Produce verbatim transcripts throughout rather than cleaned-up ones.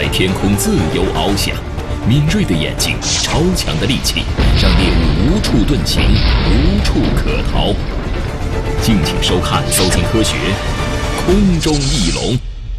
在天空自由翱翔，敏锐的眼睛，超强的力气，让猎物无处遁形，无处可逃。敬请收看《搜寻科学》，空中翼龙。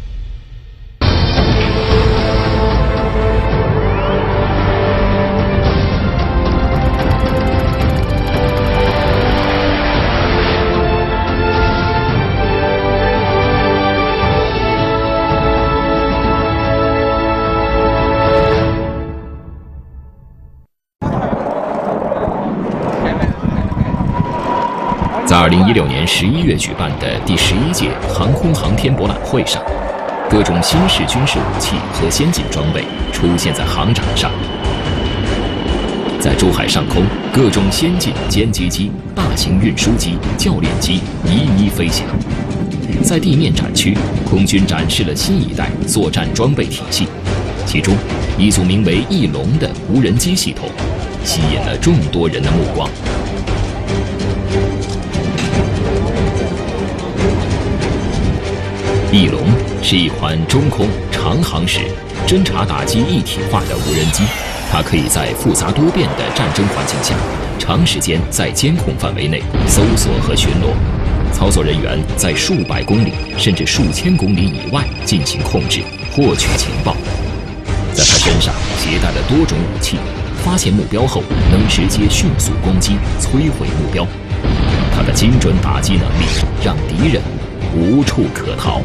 在二零一六年十一月举办的第十一届航空航天博览会上，各种新式军事武器和先进装备出现在航展上。在珠海上空，各种先进歼击机、大型运输机、教练机一一飞翔。在地面展区，空军展示了新一代作战装备体系，其中一组名为“翼龙”的无人机系统，吸引了众多人的目光。翼龙是一款中空长航时侦察打击一体化的无人机，它可以在复杂多变的战争环境下，长时间在监控范围内搜索和巡逻。操作人员在数百公里甚至数千公里以外进行控制，获取情报。在它身上携带了多种武器，发现目标后能直接迅速攻击，摧毁目标。它的精准打击能力让敌人无处可逃。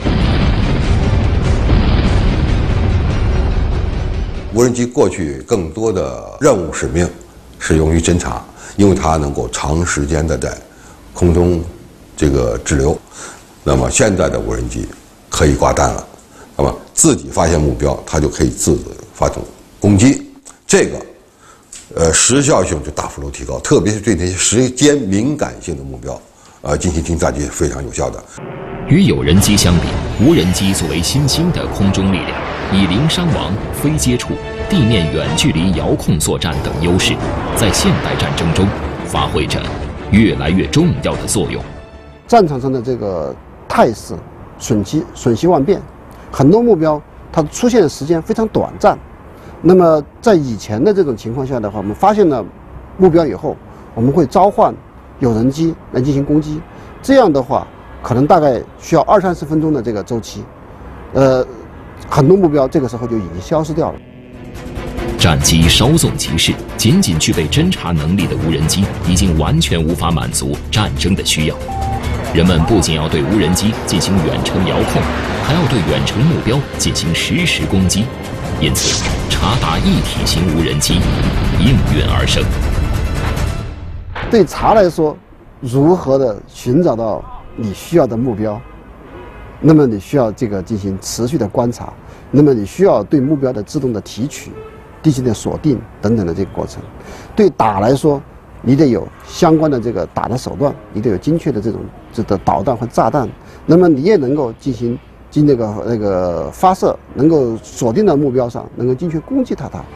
无人机过去更多的任务使命是用于侦察，因为它能够长时间的在空中这个滞留。那么现在的无人机可以挂弹了，那么自己发现目标，它就可以自己发动攻击，这个呃时效性就大幅度提高，特别是对那些时间敏感性的目标，呃进行进行打击是非常有效的。 与有人机相比，无人机作为新兴的空中力量，以零伤亡、非接触、地面远距离遥控作战等优势，在现代战争中发挥着越来越重要的作用。 战场上的这个态势瞬息瞬息万变，很多目标它出现的时间非常短暂。那么在以前的这种情况下的话，我们发现了目标以后，我们会召唤有人机来进行攻击，这样的话可能大概需要二三十分钟的这个周期，呃，很多目标这个时候就已经消失掉了。 战机稍纵即逝，仅仅具备侦察能力的无人机已经完全无法满足战争的需要。人们不仅要对无人机进行远程遥控，还要对远程目标进行实时攻击，因此察打一体型无人机应运而生。 对察来说，如何的寻找到你需要的目标，那么你需要这个进行持续的观察，那么你需要对目标的自动的提取、地形的锁定等等的这个过程。对打来说，你得有相关的这个打的手段，你得有精确的这种这个导弹和炸弹，那么你也能够进行进那个那个发射，能够锁定到目标上，能够精确攻击它它。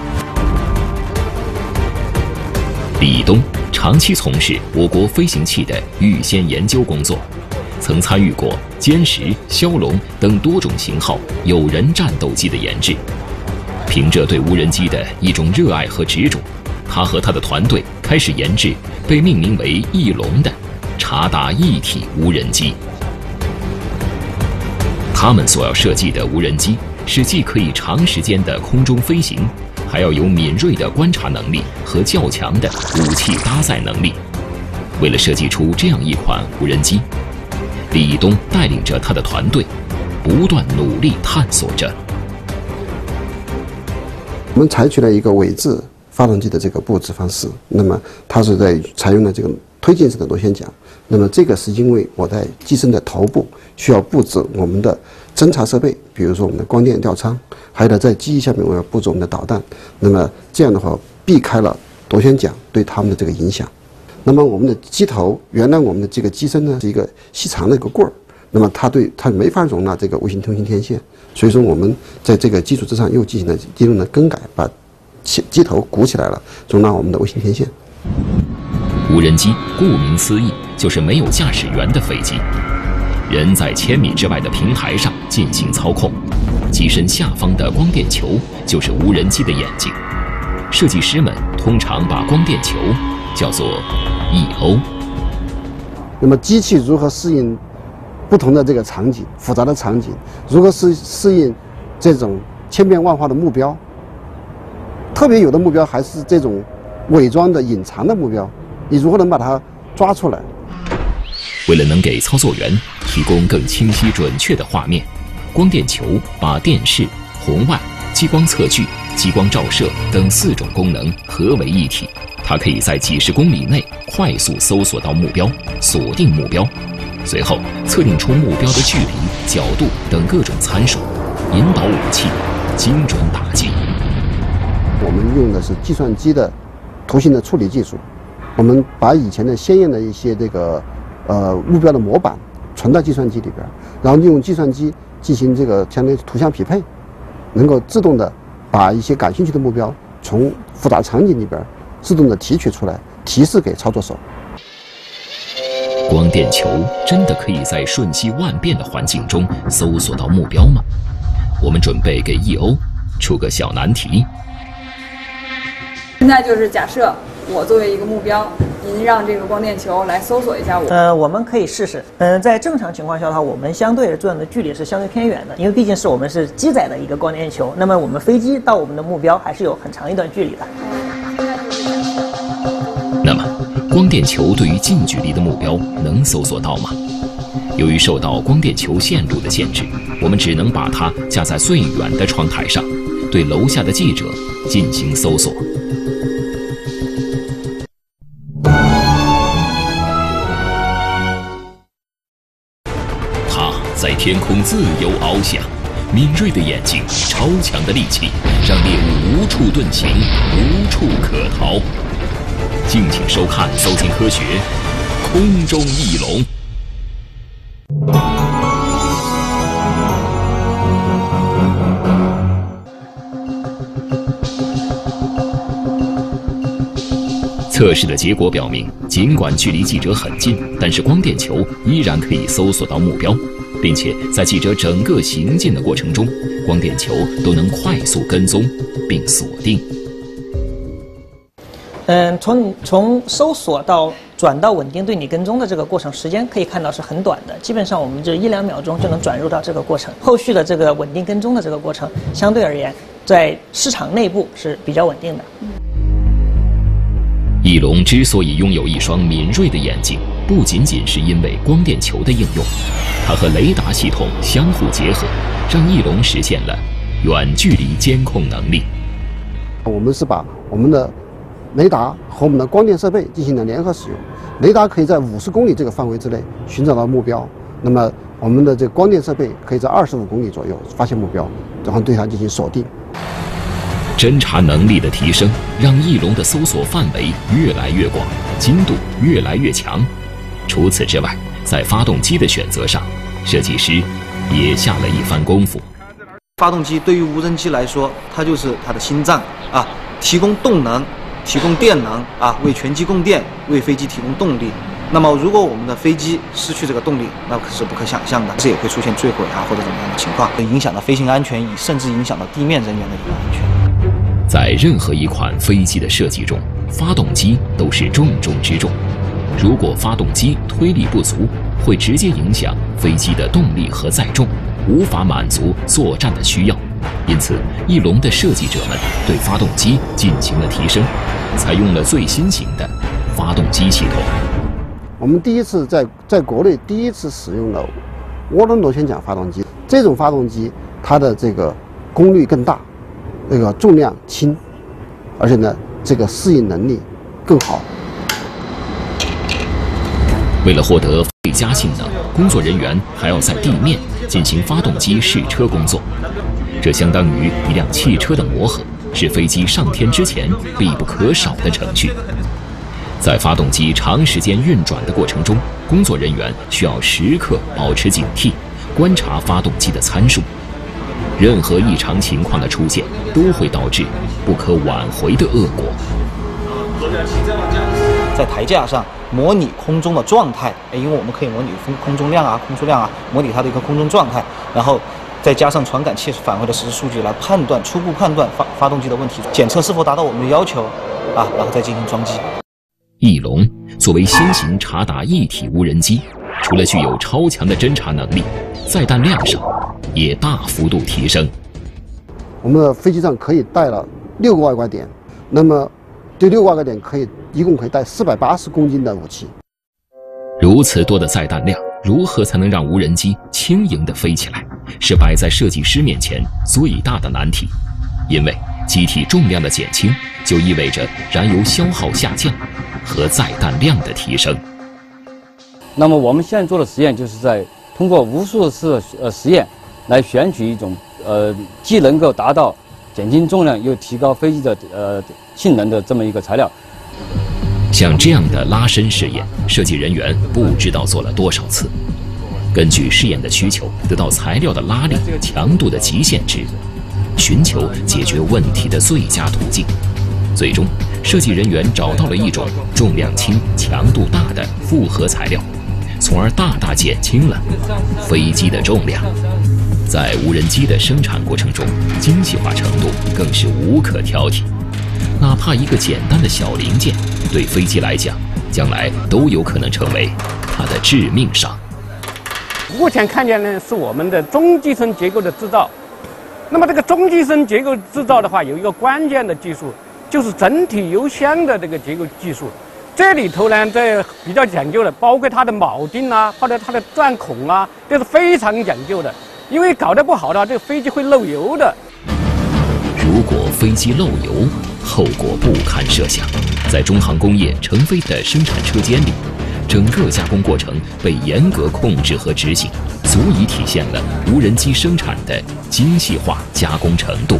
李东长期从事我国飞行器的预先研究工作，曾参与过歼十、枭龙等多种型号有人战斗机的研制。凭着对无人机的一种热爱和执着，他和他的团队开始研制被命名为“翼龙”的察打一体无人机。他们所要设计的无人机是既可以长时间的空中飞行，还要有敏锐的观察能力和较强的武器搭载能力。为了设计出这样一款无人机，李东带领着他的团队不断努力探索着。 我们采取了一个尾置发动机的这个布置方式，那么它是在采用了这个推进式的螺旋桨。那么这个是因为我在机身的头部需要布置我们的侦察设备，比如说我们的光电吊舱，还有在机翼下面我要布置我们的导弹。那么这样的话避开了螺旋桨对它们的这个影响。那么我们的机头，原来我们的这个机身呢是一个细长的一个棍儿，那么它对它没法容纳这个卫星通信天线，所以说我们在这个基础之上又进行了机动的更改，把机头鼓起来了，容纳我们的卫星天线。 无人机顾名思义就是没有驾驶员的飞机，人在千米之外的平台上进行操控， 机身下方的光电球就是无人机的眼睛。设计师们通常把光电球叫做 E O。 那么机器如何适应不同的这个场景、复杂的场景？如何适适应这种千变万化的目标？特别有的目标还是这种伪装的、隐藏的目标，你如何能把它抓出来？ 为了能给操作员提供更清晰准确的画面，光电球把电视、红外、激光测距、激光照射等四种功能合为一体。它可以在几十公里内快速搜索到目标，锁定目标，随后测定出目标的距离、角度等各种参数，引导武器精准打击。 我们用的是计算机的图形的处理技术，我们把以前的鲜艳的一些这个呃目标的模板存到计算机里边，然后利用计算机进行这个相当于图像匹配，能够自动的把一些感兴趣的目标从复杂场景里边自动的提取出来，提示给操作手。 光电球真的可以在瞬息万变的环境中搜索到目标吗？我们准备给 E O 出个小难题。 现在就是假设我作为一个目标，您让这个光电球来搜索一下我。 呃，我们可以试试。嗯、呃，在正常情况下的话，我们相对转的距离是相对偏远的，因为毕竟是我们是机载的一个光电球，那么我们飞机到我们的目标还是有很长一段距离的。 那么，光电球对于近距离的目标能搜索到吗？由于受到光电球线路的限制，我们只能把它架在最远的窗台上，对楼下的记者进行搜索。它在天空自由翱翔，敏锐的眼睛、超强的力气，让猎物无处遁形，无处可逃。敬请收看《搜金科学》，空中翼龙。测试的结果表明，尽管距离记者很近，但是光电球依然可以搜索到目标，并且在记者整个行进的过程中，光电球都能快速跟踪并锁定。 嗯，从从搜索到转到稳定对你跟踪的这个过程时间可以看到是很短的，基本上我们就一两秒钟就能转入到这个过程。后续的这个稳定跟踪的这个过程，相对而言，在市场内部是比较稳定的。 翼龙之所以拥有一双敏锐的眼睛，不仅仅是因为光电球的应用，它和雷达系统相互结合，让翼龙实现了远距离监控能力。 我们是把我们的雷达和我们的光电设备进行了联合使用，雷达可以在五十公里这个范围之内寻找到目标，那么我们的这个光电设备可以在二十五公里左右发现目标，然后对它进行锁定。 侦察能力的提升，让翼龙的搜索范围越来越广，精度越来越强。除此之外，在发动机的选择上，设计师也下了一番功夫。 发动机对于无人机来说，它就是它的心脏啊，提供动能，提供电能啊，为全机供电，为飞机提供动力。那么，如果我们的飞机失去这个动力，那可是不可想象的，这也会出现坠毁啊或者怎么样的情况，影响到飞行安全，甚至影响到地面人员的一个安全。 在任何一款飞机的设计中，发动机都是重中之重。如果发动机推力不足，会直接影响飞机的动力和载重，无法满足作战的需要。因此，翼龙的设计者们对发动机进行了提升，采用了最新型的发动机系统。 我们第一次在在国内第一次使用了涡轮螺旋桨发动机，这种发动机它的这个功率更大，这个重量轻，而且呢，这个适应能力更好。 为了获得最佳性能，工作人员还要在地面进行发动机试车工作，这相当于一辆汽车的磨合，是飞机上天之前必不可少的程序。在发动机长时间运转的过程中，工作人员需要时刻保持警惕，观察发动机的参数。任何异常情况的出现，都会导致不可挽回的恶果。 在台架上模拟空中的状态，因为我们可以模拟空空中量啊、空速量啊，模拟它的一个空中状态，然后再加上传感器返回的实时数据来判断初步判断发发动机的问题，检测是否达到我们的要求，啊，然后再进行装机。 翼龙作为新型察打一体无人机，除了具有超强的侦察能力，载弹量上也大幅度提升。 我们的飞机上可以带了六个外挂点，那么这六个外挂点可以一共可以带四百八十公斤的武器。 如此多的载弹量，如何才能让无人机轻盈地飞起来，是摆在设计师面前最大的难题。因为机体重量的减轻，就意味着燃油消耗下降和载弹量的提升。 那么我们现在做的实验，就是在通过无数次呃实验，来选取一种呃既能够达到减轻重量又提高飞机的呃性能的这么一个材料。 像这样的拉伸试验，设计人员不知道做了多少次。根据试验的需求，得到材料的拉力、强度的极限值，寻求解决问题的最佳途径。最终，设计人员找到了一种重量轻、强度大的复合材料，从而大大减轻了飞机的重量。在无人机的生产过程中，精细化程度更是无可挑剔。哪怕一个简单的小零件，对飞机来讲，将来都有可能成为它的致命伤。 目前看见呢，是我们的中机身结构的制造。那么这个中机身结构制造的话，有一个关键的技术，就是整体油箱的这个结构技术。这里头呢，这比较讲究的，包括它的铆钉啊，或者它的钻孔啊，这是非常讲究的。因为搞得不好的话，这个飞机会漏油的。 如果飞机漏油，后果不堪设想。在中航工业成飞的生产车间里，整个加工过程被严格控制和执行，足以体现了无人机生产的精细化加工程度。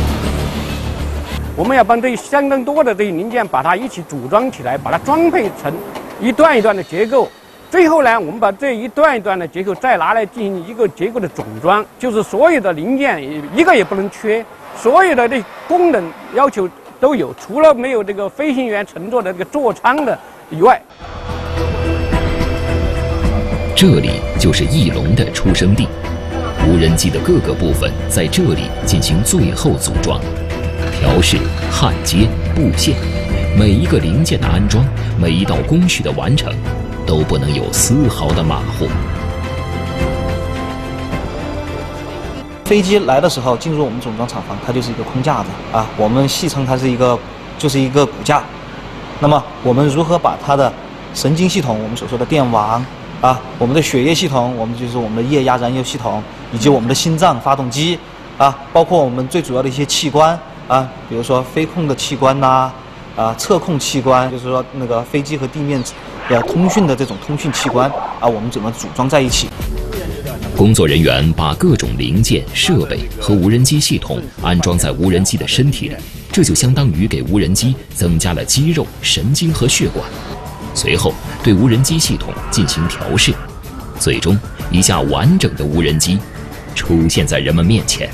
我们要把这相当多的这些零件把它一起组装起来，把它装配成一段一段的结构。最后呢，我们把这一段一段的结构再拿来进行一个结构的总装，就是所有的零件一个也不能缺，所有的这功能要求都有，除了没有这个飞行员乘坐的这个座舱的以外。 这里就是翼龙的出生地，无人机的各个部分在这里进行最后组装、调试、焊接、布线，每一个零件的安装，每一道工序的完成，都不能有丝毫的马虎。 飞机来的时候进入我们总装厂房，它就是一个空架子啊，我们戏称它是一个就是一个骨架。那么我们如何把它的神经系统，我们所说的电网啊，我们的血液系统，我们就是我们的液压燃油系统，以及我们的心脏发动机啊，包括我们最主要的一些器官啊，比如说飞控的器官呐、啊，啊测控器官，就是说那个飞机和地面呃通讯的这种通讯器官啊，我们怎么组装在一起？ 工作人员把各种零件、设备和无人机系统安装在无人机的身体里，这就相当于给无人机增加了肌肉、神经和血管。随后对无人机系统进行调试，最终一架完整的无人机出现在人们面前。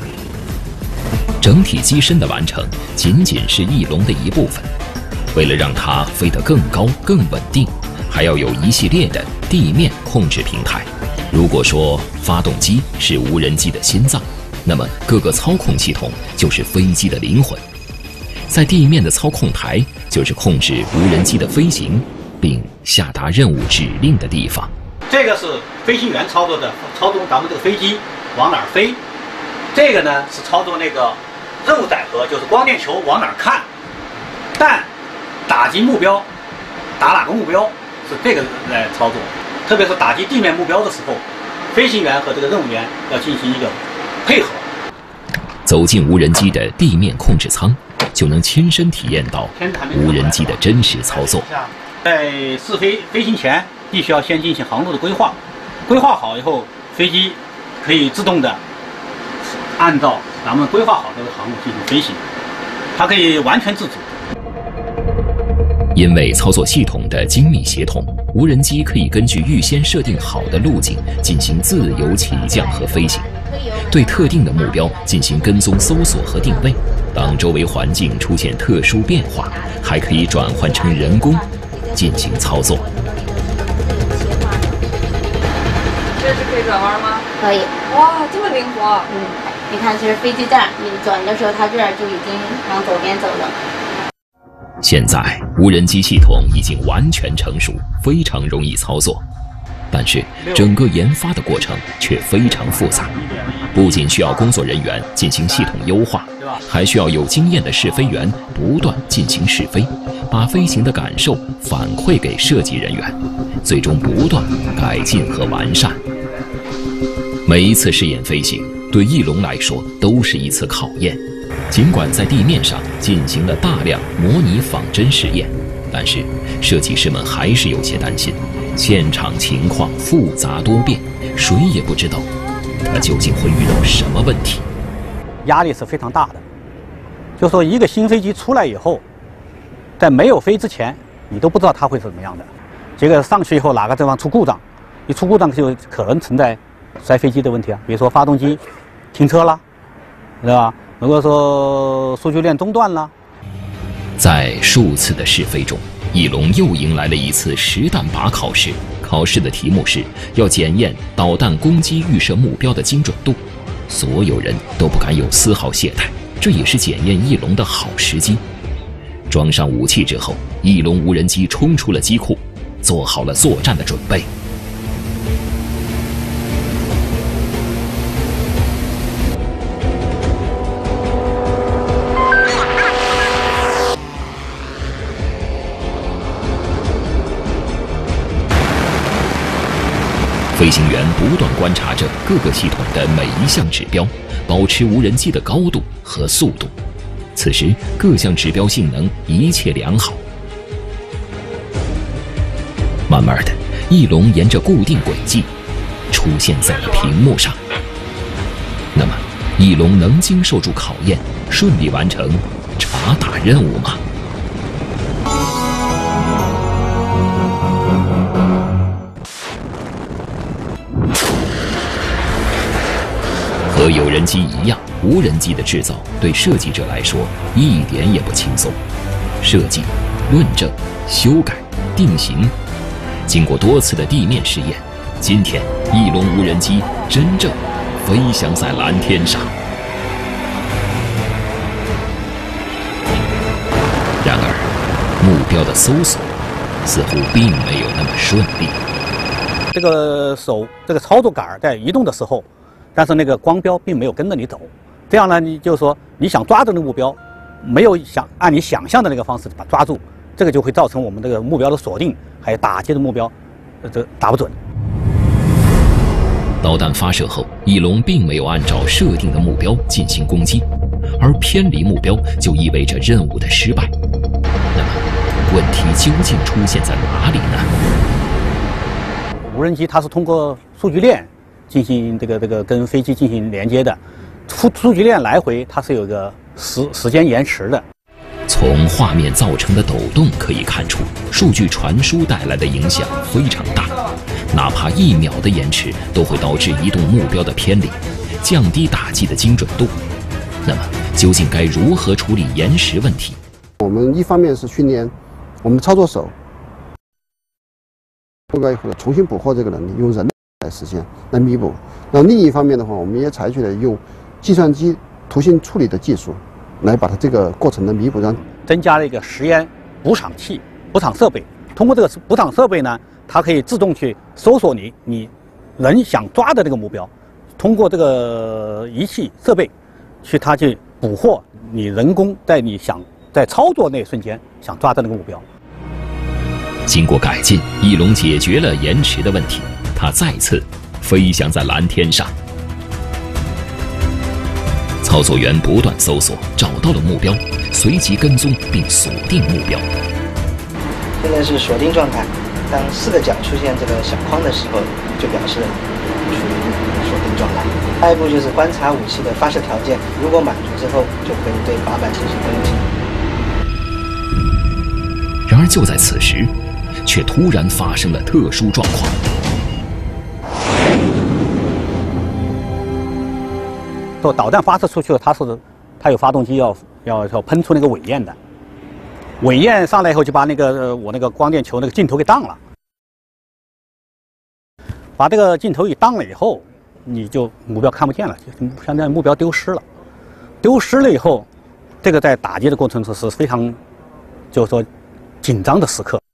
整体机身的完成仅仅是翼龙的一部分，为了让它飞得更高、更稳定，还要有一系列的地面控制平台。如果说发动机是无人机的心脏，那么各个操控系统就是飞机的灵魂。在地面的操控台就是控制无人机的飞行并下达任务指令的地方。 这个是飞行员操作的，操纵咱们这个飞机往哪儿飞。这个呢是操作那个任务载荷，就是光电球往哪儿看。但打击目标，打哪个目标是这个来操作。特别是打击地面目标的时候，飞行员和这个任务员要进行一个配合。 走进无人机的地面控制舱，就能亲身体验到无人机的真实操作。 在试飞飞行前，必须要先进行航路的规划，规划好以后，飞机可以自动的按照咱们规划好这个航路进行飞行，它可以完全自主。 因为操作系统的精密协同，无人机可以根据预先设定好的路径进行自由起降和飞行，对特定的目标进行跟踪搜索和定位。当周围环境出现特殊变化，还可以转换成人工进行操作。 这是可以转弯吗？ 可以。 哇，这么灵活！ 嗯，你看，这是飞机站，你转的时候，它这儿就已经往左边走了。 现在无人机系统已经完全成熟，非常容易操作。但是整个研发的过程却非常复杂，不仅需要工作人员进行系统优化，还需要有经验的试飞员不断进行试飞，把飞行的感受反馈给设计人员，最终不断改进和完善。每一次试验飞行对翼龙来说都是一次考验，尽管在地面上进行了大量模拟仿真试验，但是设计师们还是有些担心，现场情况复杂多变，谁也不知道它究竟会遇到什么问题。 压力是非常大的，就说一个新飞机出来以后，在没有飞之前，你都不知道它会是怎么样的。结果上去以后哪个地方出故障，一出故障就可能存在摔飞机的问题啊，比如说发动机停车啦，对吧？如果说数据链中断了。 在数次的试飞中，翼龙又迎来了一次实弹靶考试。考试的题目是要检验导弹攻击预设目标的精准度，所有人都不敢有丝毫懈怠，这也是检验翼龙的好时机。装上武器之后，翼龙无人机冲出了机库，做好了作战的准备。飞行员不断观察着各个系统的每一项指标，保持无人机的高度和速度。此时，各项指标性能一切良好。慢慢的，翼龙沿着固定轨迹出现在了屏幕上。那么，翼龙能经受住考验，顺利完成查打任务吗？和有人机一样，无人机的制造对设计者来说一点也不轻松。设计、论证、修改、定型，经过多次的地面试验，今天翼龙无人机真正飞翔在蓝天上。然而，目标的搜索似乎并没有那么顺利。 这个手，这个操作杆在移动的时候，但是那个光标并没有跟着你走，这样呢，你就是说你想抓住那个目标，没有想按你想象的那个方式把抓住，这个就会造成我们这个目标的锁定，还有打击的目标，呃，这打不准。 导弹发射后，翼龙并没有按照设定的目标进行攻击，而偏离目标就意味着任务的失败。那么，问题究竟出现在哪里呢？ 无人机它是通过数据链进行这个这个跟飞机进行连接的，数数据链来回它是有个时时间延迟的。 从画面造成的抖动可以看出，数据传输带来的影响非常大，哪怕一秒的延迟都会导致移动目标的偏离，降低打击的精准度。那么，究竟该如何处理延时问题？ 我们一方面是训练我们操作手目标以后重新捕获这个能力，用人来实现来弥补。那另一方面的话，我们也采取了用计算机图形处理的技术，来把它这个过程的弥补，让增加了一个实验补场器、补场设备。通过这个补场设备呢，它可以自动去搜索你你人想抓的这个目标，通过这个仪器设备去它去捕获你人工在你想在操作那一瞬间想抓的那个目标。 经过改进，翼龙解决了延迟的问题，它再次飞翔在蓝天上。操作员不断搜索，找到了目标，随即跟踪并锁定目标。 现在是锁定状态，当四个角出现这个小框的时候，就表示处于锁定状态。下一步就是观察武器的发射条件，如果满足之后，就可以对靶板进行攻击。 然而就在此时，却突然发生了特殊状况。 说导弹发射出去了，它是它有发动机要要要喷出那个尾焰的，尾焰上来以后就把那个、呃、我那个光电球那个镜头给当了，把这个镜头一当了以后， 你就目标看不见了，就相当于目标丢失了。丢失了以后，这个在打击的过程中是非常，就是说紧张的时刻。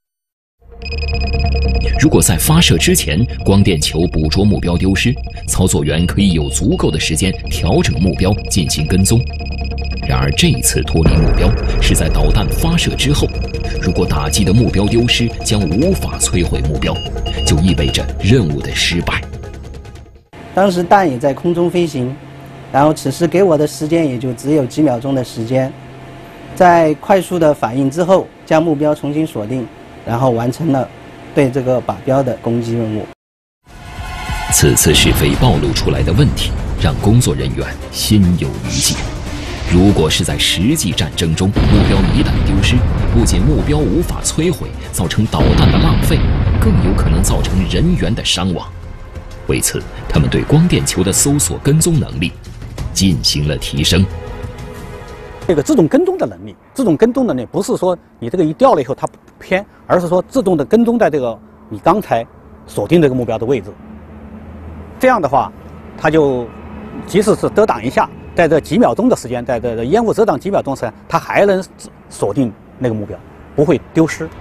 如果在发射之前，光电球捕捉目标丢失，操作员可以有足够的时间调整目标进行跟踪。然而这一次脱离目标是在导弹发射之后，如果打击的目标丢失，将无法摧毁目标，就意味着任务的失败。 当时弹也在空中飞行，然后此时给我的时间也就只有几秒钟的时间，在快速的反应之后，将目标重新锁定，然后完成了对这个靶标的攻击任务。 此次试飞暴露出来的问题，让工作人员心有余悸。如果是在实际战争中，目标一旦丢失，不仅目标无法摧毁，造成导弹的浪费，更有可能造成人员的伤亡。为此，他们对光电球的搜索跟踪能力进行了提升。 这个自动跟踪的能力，自动跟踪能力不是说你这个一掉了以后它不偏，而是说自动的跟踪在这个你刚才锁定这个目标的位置。这样的话，它就即使是遮挡一下，在这几秒钟的时间，在这烟雾遮挡几秒钟时间，它还能锁定那个目标，不会丢失。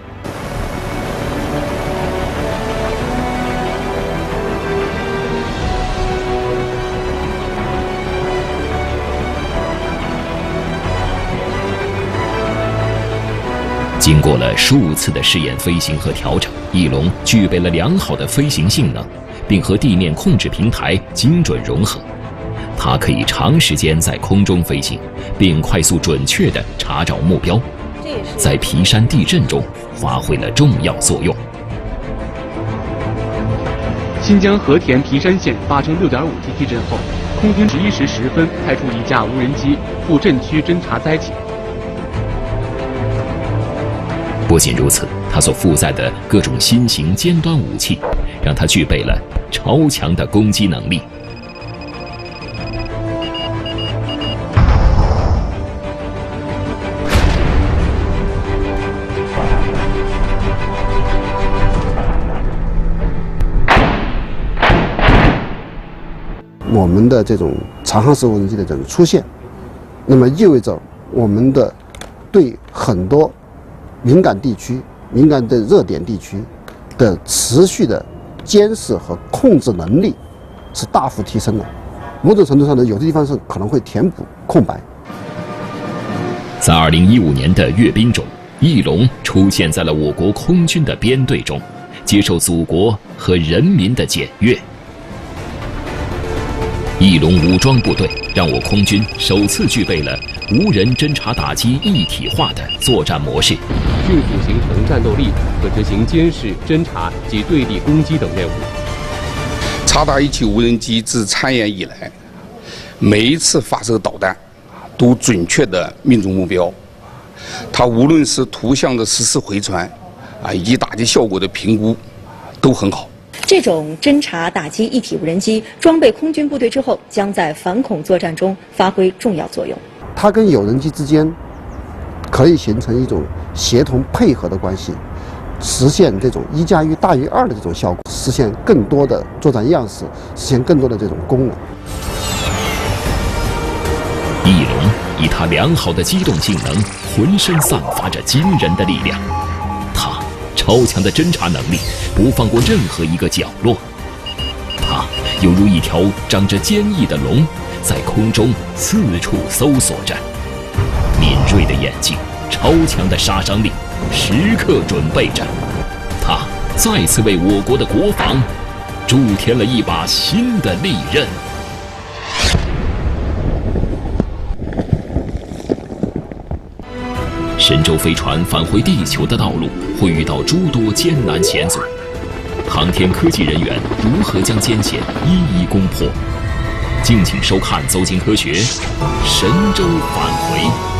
经过了数次的试验飞行和调整，翼龙具备了良好的飞行性能，并和地面控制平台精准融合。它可以长时间在空中飞行，并快速准确地查找目标，在皮山地震中发挥了重要作用。 新疆和田皮山县发生 六点五级地震后，空军十一时十分派出一架无人机赴震区侦察灾情。 不仅如此，它所负载的各种新型尖端武器，让它具备了超强的攻击能力。 我们的这种长航时无人机的这种出现，那么意味着我们的对很多敏感地区、敏感的热点地区的持续的监视和控制能力是大幅提升的。某种程度上呢，有的地方是可能会填补空白。 在二零一五年的阅兵中，翼龙出现在了我国空军的编队中，接受祖国和人民的检阅。翼龙武装部队让我空军首次具备了无人侦察打击一体化的作战模式， 迅速形成战斗力，可执行监视、侦察及对地攻击等任务。 察打一体无人机自参演以来，每一次发射导弹都准确地命中目标。它无论是图像的实时回传啊，以及打击效果的评估，都很好。 这种侦察打击一体无人机装备空军部队之后，将在反恐作战中发挥重要作用。 它跟有人机之间可以形成一种协同配合的关系，实现这种一加一大于二的这种效果，实现更多的作战样式，实现更多的这种功能。 翼龙以它良好的机动性能，浑身散发着惊人的力量。它超强的侦察能力，不放过任何一个角落。它犹如一条长着坚毅的龙，在空中四处搜索着。敏锐的眼睛，超强的杀伤力，时刻准备着。它再次为我国的国防助添了一把新的利刃。神舟飞船返回地球的道路会遇到诸多艰难险阻，航天科技人员如何将艰险一一攻破？敬请收看《走进科学》，神舟返回。